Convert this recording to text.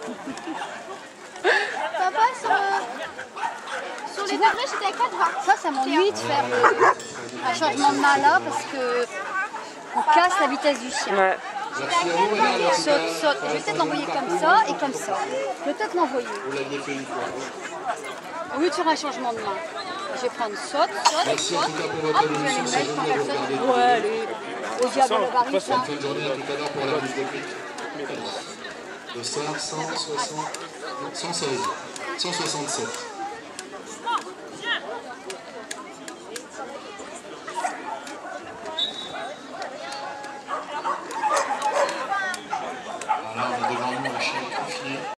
Papa, sur les degrés, j'étais à 4. Ça m'ennuie de faire un changement de main là parce que on casse la vitesse du chien. Ouais. Saute, saute. Je vais peut-être l'envoyer comme ça et comme ça. Peut-être l'envoyer. Au lieu de faire un changement de main. Je vais prendre saute, saute, saute. Hop, je vais aller me mettre quand elle saute. Ouais, allez. Au diable le baril, ça. Bonne journée à tout à l'heure pour la bouche de prix. Le SAR 160, 116, 167.